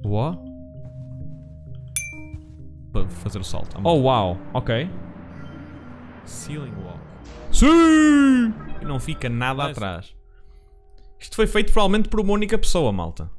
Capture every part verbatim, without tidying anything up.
What? Para fazer o salto. Oh, uau. Ok. Ceiling walk. Sim! E não fica nada Mas... atrás. Isto foi feito provavelmente por uma única pessoa, malta.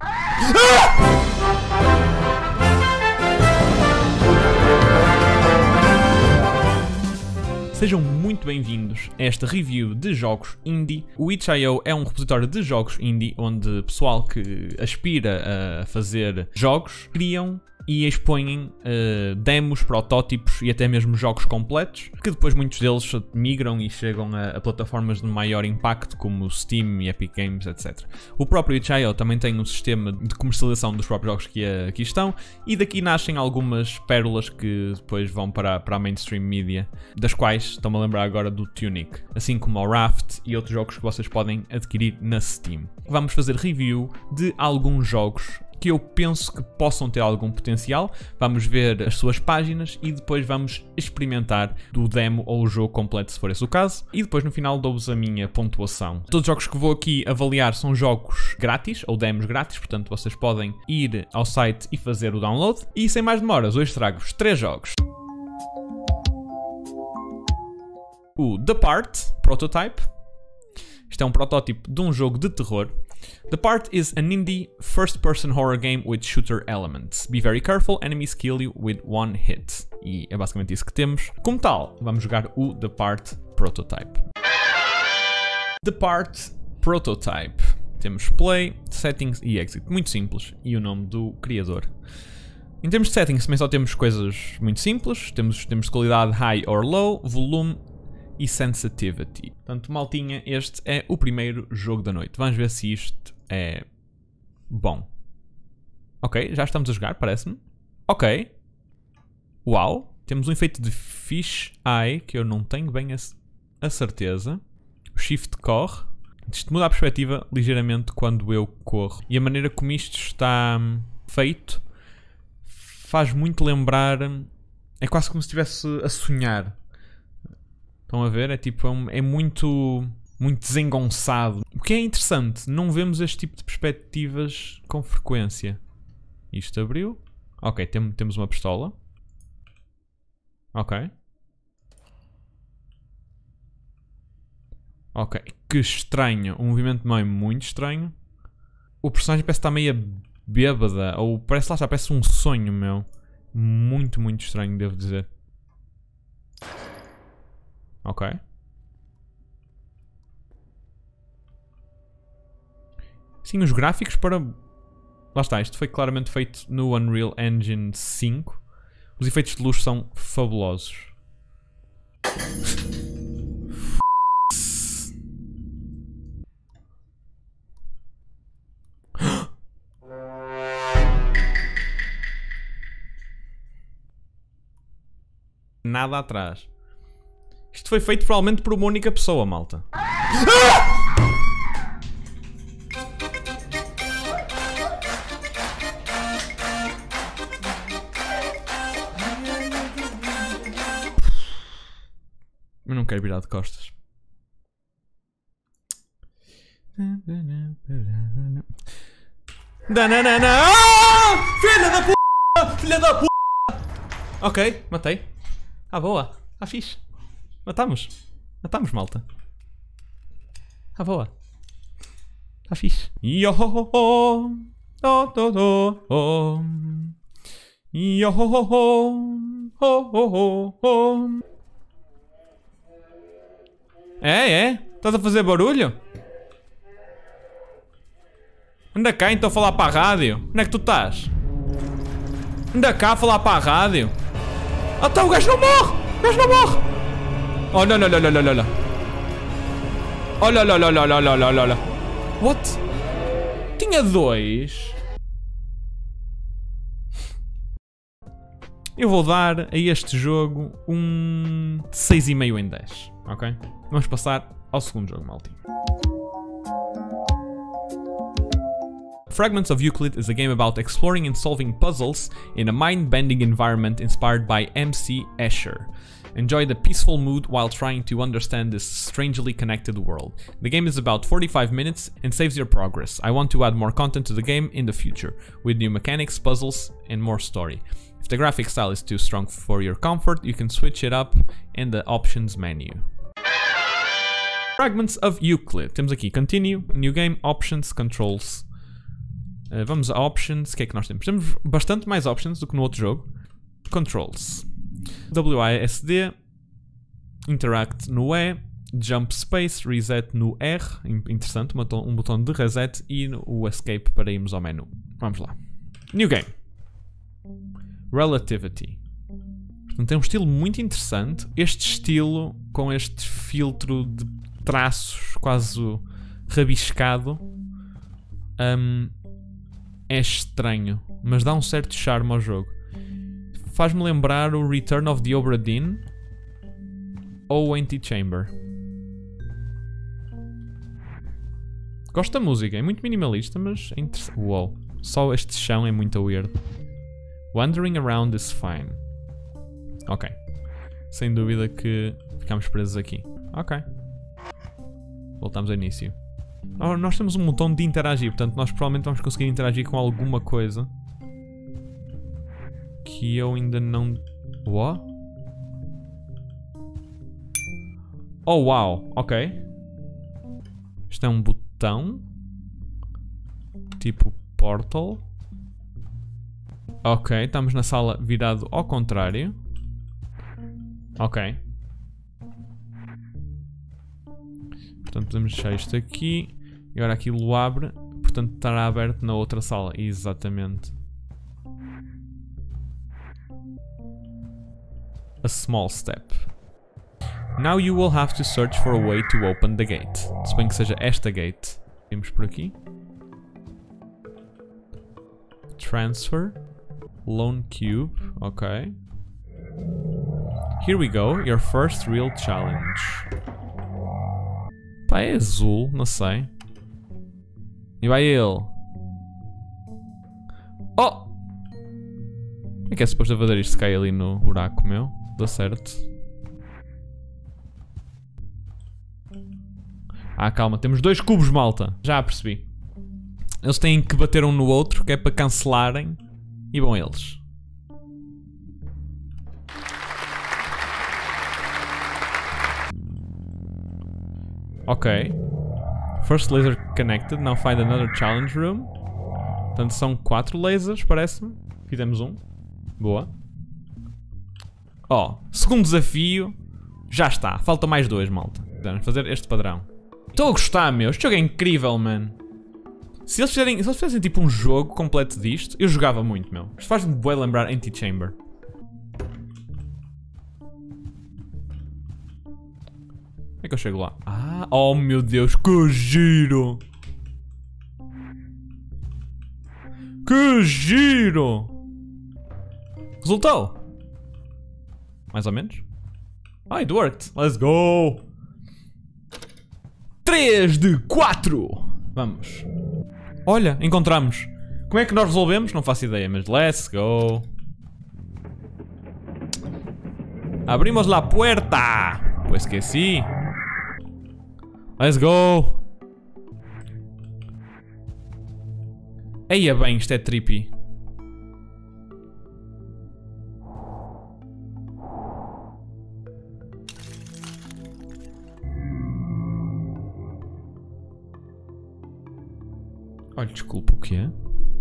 Sejam muito bem-vindos a esta review de jogos indie. O itch ponto i o é um repositório de jogos indie onde pessoal que aspira a fazer jogos criam e expõem uh, demos, protótipos e até mesmo jogos completos, que depois muitos deles migram e chegam a, a plataformas de maior impacto como Steam e Epic Games, etcétera. O próprio itch ponto i o também tem um sistema de comercialização dos próprios jogos que aqui estão, e daqui nascem algumas pérolas que depois vão para, para a mainstream media, das quais estou-me a lembrar agora do Tunic, assim como o Raft e outros jogos que vocês podem adquirir na Steam. Vamos fazer review de alguns jogos que eu penso que possam ter algum potencial. Vamos ver as suas páginas e depois vamos experimentar do demo ou o jogo completo, se for esse o caso. E depois no final dou-vos a minha pontuação. Todos os jogos que vou aqui avaliar são jogos grátis, ou demos grátis, portanto vocês podem ir ao site e fazer o download. E sem mais demoras, hoje trago-vos três jogos. O The Part Prototype. Isto é um protótipo de um jogo de terror. The Part is an indie first-person horror game with shooter elements. Be very careful, enemies kill you with one hit. E é basicamente isso que temos. Como tal, vamos jogar o The Part Prototype. The Part Prototype. Temos Play, Settings e Exit. Muito simples. E o nome do criador. Em termos de settings, também só temos coisas muito simples. Temos, temos qualidade high or low, volume e sensitivity. Portanto, maltinha, este é o primeiro jogo da noite. Vamos ver se isto é bom. Ok, já estamos a jogar, parece-me. Ok. Uau. Temos um efeito de fish eye, que eu não tenho bem a, a certeza. O shift corre. Isto muda a perspectiva ligeiramente quando eu corro. E a maneira como isto está feito faz muito lembrar... É quase como se estivesse a sonhar. Estão a ver? É tipo, é, um, é muito, muito desengonçado. O que é interessante, não vemos este tipo de perspectivas com frequência. Isto abriu. Ok, tem, temos uma pistola. Ok. Ok, que estranho. O movimento de mão é muito estranho. O personagem parece estar meio bêbada. Ou parece lá, já parece um sonho, meu. Muito, muito estranho, devo dizer. Ok. Sim, os gráficos para... Lá está, isto foi claramente feito no Unreal Engine cinco. Os efeitos de luz são fabulosos. Nada atrás. Isto foi feito provavelmente por uma única pessoa, malta. Eu não quero virar de costas. Dananana! Ah! Filha da p... Filha da p... Ok, matei. Ah, boa. Ah, fixe. Matamos. Matamos, malta. Ah, boa. Tá fixe. Yo-ho-ho-ho. Oh-do-do-ho. Yo-ho-ho-ho. Oh-ho-ho-ho. É, é? Estás a fazer barulho? Anda cá então a falar para a rádio. Onde é que tu estás? Anda cá a falar para a rádio. Ah, tá, o gajo não morre! O gajo não morre! Olha, olha, olha, olha, olha. Olha, olha, olha, olha, olha, olha, olha, olha. What? Tinha dois. Eu vou dar a este jogo um seis e meio em dez, ok? Vamos passar ao segundo jogo, maltinho. Fragments of Euclid is a game about exploring and solving puzzles in a mind-bending environment inspired by M C Escher. Enjoy the peaceful mood while trying to understand this strangely connected world. The game is about forty-five minutes and saves your progress. I want to add more content to the game in the future, with new mechanics, puzzles, and more story. If the graphic style is too strong for your comfort, you can switch it up in the options menu. Fragments of Euclid. Temos aqui Continue, New Game, Options, Controls. Uh, vamos a Options. O que é que nós temos? Temos bastante mais options do que no outro jogo. Controls. W A S D. Interact no E. Jump Space. Reset no R. Interessante, um botão de reset. E o Escape para irmos ao menu. Vamos lá. New Game. Relativity. Portanto, tem um estilo muito interessante. Este estilo, com este filtro de traços quase rabiscado, um, é estranho, mas dá um certo charme ao jogo. Faz-me lembrar o Return of the Obra Dinn ou o Antichamber. Gosto da música, é muito minimalista, mas é interessante. Uou, só este chão é muito weird. Wandering around is fine. Ok. Sem dúvida que ficamos presos aqui. Ok. Voltamos ao início. Oh, nós temos um botão de interagir, portanto nós provavelmente vamos conseguir interagir com alguma coisa que eu ainda não... What? Oh, uau, ok. Isto é um botão tipo Portal. Ok, estamos na sala virado ao contrário. Ok. Portanto, podemos deixar isto aqui. E agora aquilo abre. Portanto, estará aberto na outra sala. Exatamente. A small step. Now you will have to search for a way to open the gate. Se bem que seja esta gate. Vimos por aqui. Transfer. Lone cube. Ok. Here we go. Your first real challenge. Pá, é azul, não sei. E vai ele. Oh! Como é que é suposto fazer isto se cai ali no buraco, meu? Dá certo. Ah, calma, temos dois cubos, malta. Já percebi. Eles têm que bater um no outro, que é para cancelarem. E vão eles. Ok. First laser connected. Now find another challenge room. Portanto, são quatro lasers, parece-me. Fizemos um. Boa. Ó, oh, segundo desafio. Já está. Falta mais dois, malta. Vamos fazer este padrão. Estou a gostar, meu. Este jogo é incrível, man. Se eles fizerem, se eles fizessem tipo um jogo completo disto, eu jogava muito, meu. Isto faz-me bem lembrar Antichamber. Como é que eu chego lá? Ah, oh meu Deus, que giro! Que giro! Resultou? Mais ou menos? Ah, it worked! Let's go! três de quatro! Vamos. Olha, encontramos. Como é que nós resolvemos? Não faço ideia, mas let's go! Abrimos la puerta! Pues que sí! Let's go! Eia bem, isto é trippy. Olha, desculpa, o que é?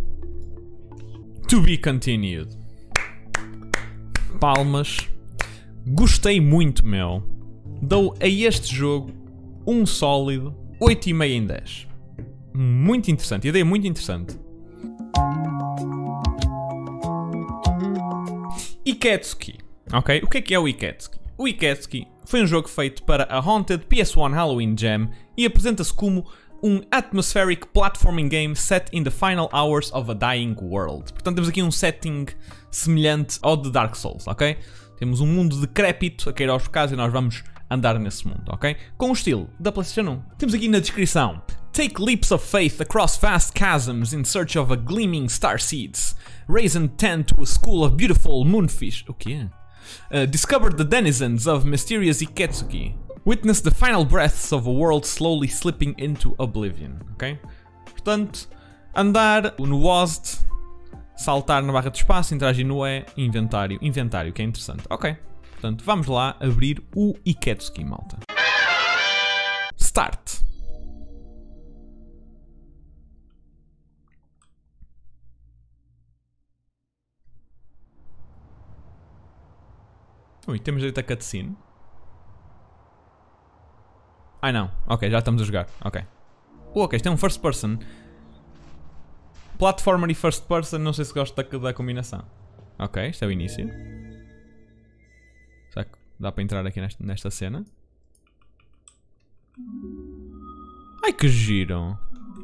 To be continued. Palmas. Gostei muito, meu. Dou a este jogo um sólido oito vírgula cinco em dez. Muito interessante, ideia muito interessante. Iketsuki. Ok, o que é que é o Iketsuki? O Iketsuki foi um jogo feito para a Haunted P S one Halloween Jam e apresenta-se como um atmospheric platforming game set in the final hours of a dying world. Portanto, temos aqui um setting semelhante ao de Dark Souls, ok? Temos um mundo decrépito a cair aos bocados e nós vamos andar nesse mundo, ok? Com o estilo da PlayStation um. Temos aqui na descrição: Take leaps of faith across vast chasms in search of a gleaming star seeds. Raise and tend to a school of beautiful moonfish. O quê? Uh, discover the denizens of mysterious Iketsuki. Witness the final breaths of a world slowly slipping into oblivion. Ok? Portanto, andar no W A S D, saltar na barra de espaço, interagir no E, inventário. Inventário, que é interessante. Ok. Portanto, vamos lá abrir o Iketsuki, malta. Start. Ui, temos direito a cutscene. Ai não, ok, já estamos a jogar, ok. Uh, ok, isto é um first person. Platformer e first person, não sei se gosto da, da combinação. Ok, isto é o início. Será que dá para entrar aqui nesta, nesta cena? Ai que giro.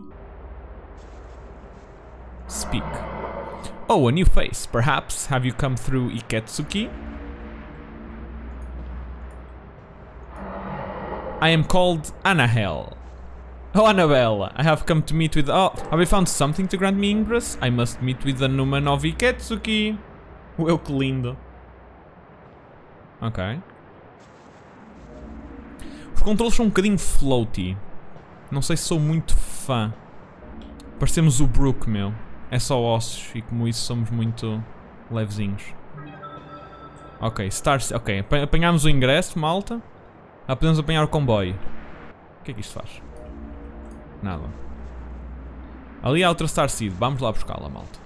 Speak. Oh, a new face. Perhaps have you come through Iketsuki? I am called Anahel. Oh, Annabella, I have come to meet with... Oh, have you found something to grant me ingress? I must meet with the Numan of Iketsuki. Ué, que lindo. Ok. Os controles são um bocadinho floaty. Não sei se sou muito fã. Parecemos o Brook, meu. É só ossos e como isso somos muito levezinhos. Ok, start... Ok, apanhámos o ingresso, malta. Ah, podemos apanhar o comboio. O que é que isto faz? Nada. Ali há outra Starseed. Vamos lá buscá-la, malta.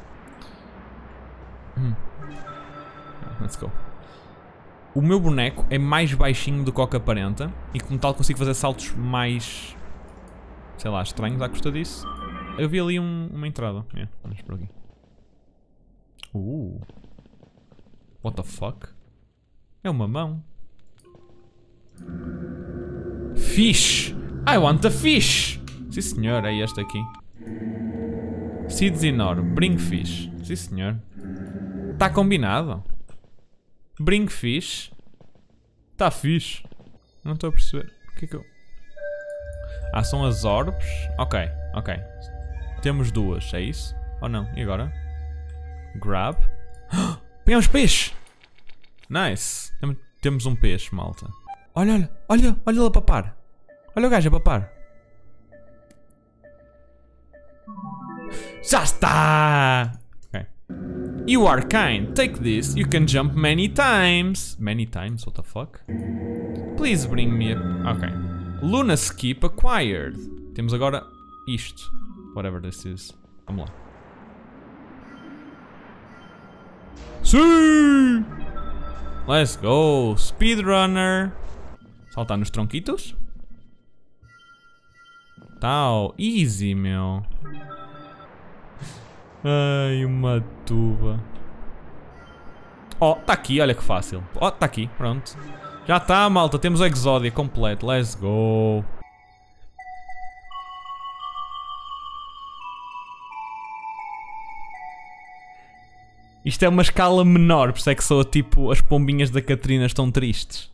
Hum. Let's go. O meu boneco é mais baixinho do que o que aparenta. E como tal consigo fazer saltos mais... sei lá, estranhos à custa disso. Eu vi ali um, uma entrada. Yeah, vamos por aqui. Uh. What the fuck? É uma mão. Fish! I want a fish! Sim senhor, é este aqui. Seeds enorme, bring fish. Sim senhor. Está combinado. Bring fish. Está fixe. Não estou a perceber. O que é que eu... Ah, são as orbes? Ok, ok. Temos duas, é isso? Ou não? E agora? Grab. Pegamos peixe! Nice. Tem- Temos um peixe, malta. Olha, olha, olha, olha ele a papar. Olha o gajo a papar. Já está! Ok. You are kind. Take this. You can jump many times. Many times? What the fuck? Please bring me a... Ok. Luna Skip acquired. Temos agora isto. Whatever this is. Vamos lá. Sim! Let's go. Speedrunner. Saltar nos tronquitos. Tal. Easy, meu. Ai, uma tuba. Oh, tá aqui, olha que fácil. Oh, tá aqui, pronto. Já tá, malta, temos o Exodia completo. Let's go. Isto é uma escala menor, por isso é que sou tipo, as pombinhas da Catarina estão tristes.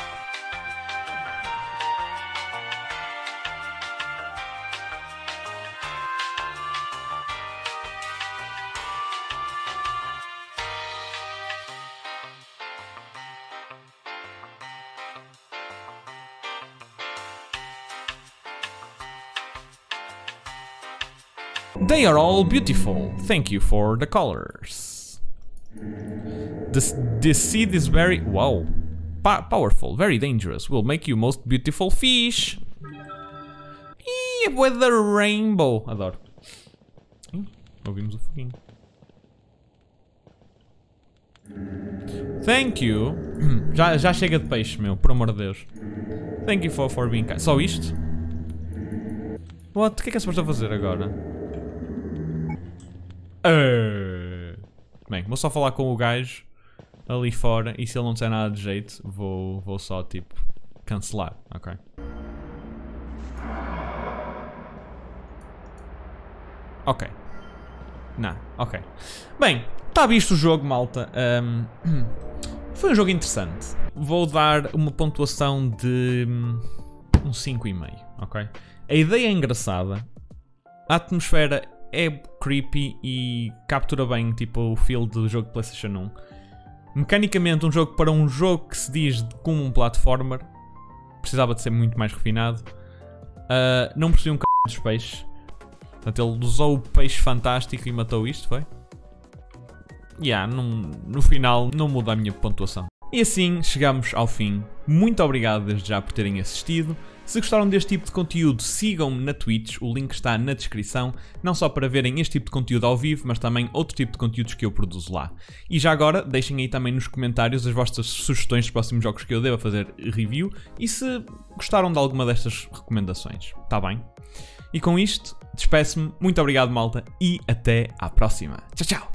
They are all beautiful. Thank you for the colors. This, this seed is very... Wow. Pa powerful. Very dangerous. Will make you most beautiful fish. Ih, with the rainbow. Adoro. Ih, ouvimos o foguinho. Thank you. Já, já chega de peixe, meu. Por amor de Deus. Thank you for, for being kind. Só isto? What? O que é que é suposto fazer agora? Uh... Bem, vou só falar com o gajo ali fora e se ele não disser nada de jeito, vou, vou só tipo cancelar, ok? Ok. Não, ok. Bem, está visto o jogo, malta. Um, foi um jogo interessante. Vou dar uma pontuação de um cinco e meio, ok? A ideia é engraçada. A atmosfera é creepy e captura bem tipo o feel do jogo de PlayStation um. Mecanicamente, um jogo para um jogo que se diz como um platformer, precisava de ser muito mais refinado. Uh, não percebi um c... dos peixes. Portanto, ele usou o peixe fantástico e matou isto, foi? Yeah, num, no final não muda a minha pontuação. E assim chegamos ao fim. Muito obrigado desde já por terem assistido. Se gostaram deste tipo de conteúdo, sigam-me na Twitch, o link está na descrição, não só para verem este tipo de conteúdo ao vivo, mas também outro tipo de conteúdos que eu produzo lá. E já agora, deixem aí também nos comentários as vossas sugestões dos próximos jogos que eu deva fazer review e se gostaram de alguma destas recomendações, tá bem? E com isto, despeço-me, muito obrigado malta e até à próxima. Tchau, tchau!